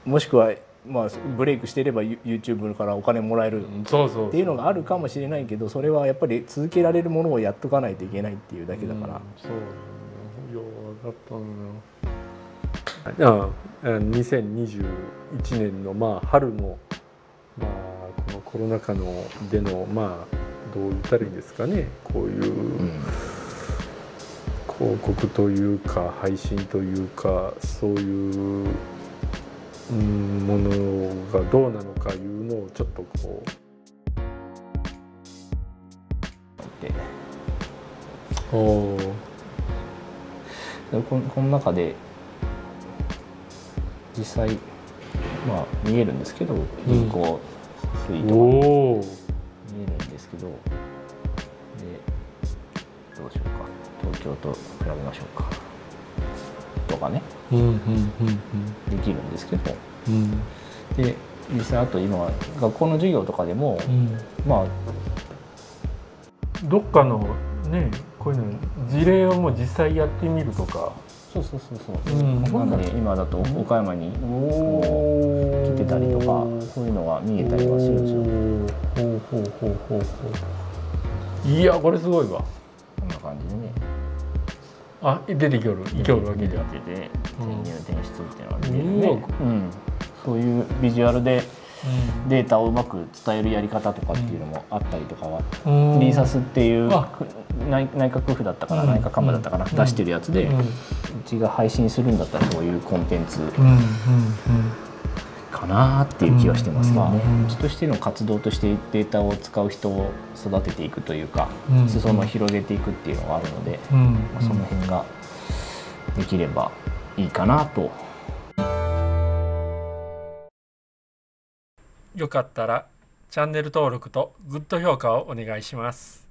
もしくはまあブレイクしていれば YouTube からお金もらえるっていうのがあるかもしれないけど、それはやっぱり続けられるものをやっとかないといけないっていうだけだから。 そうよう分かったのよ。2021年のまあ春のまあこのコロナ禍のでのまあどう言ったらいいんですかね、こういう広告というか配信というかそういうものがどうなのかいうのをちょっとこうこの中で実際まあ見えるんですけど、銀行推移とか見えるんですけど、でどうしようか、東京と比べましょうかとかね、できるんですけど、で実際あと今は学校の授業とかでも、まあどっかのねこういうの事例をもう実際やってみるとか。 そう、なんで今だと岡山に来てたりとか、そういうのが見えたりはするんですよ。 いやこれすごいわ。 こんな感じでね。 あ、出てきおるわけで。 転入転出っていうのが見えるね。そういうビジュアルでデータをうまく伝えるやり方とかっていうのもあったりとかは、リーサスっていう内閣府だったかな、内閣官房だったかな、出してるやつで、うちが配信するんだったらそういうコンテンツかなっていう気はしてますけどね。うちとしての活動としてデータを使う人を育てていくというか、裾野を広げていくっていうのがあるので、その辺ができればいいかなと。 よかったらチャンネル登録とグッド評価をお願いします。